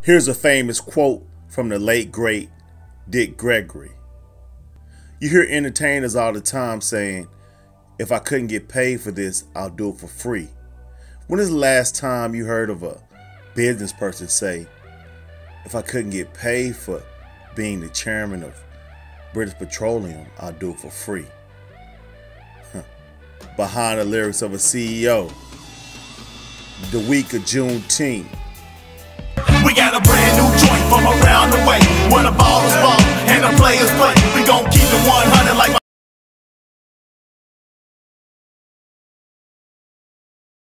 Here's a famous quote from the late great Dick Gregory. You hear entertainers all the time saying, if I couldn't get paid for this, I'll do it for free. When is the last time you heard of a business person say, if I couldn't get paid for being the chairman of British Petroleum, I'll do it for free? Behind the lyrics of a CEO, the week of Juneteenth. We got a brand new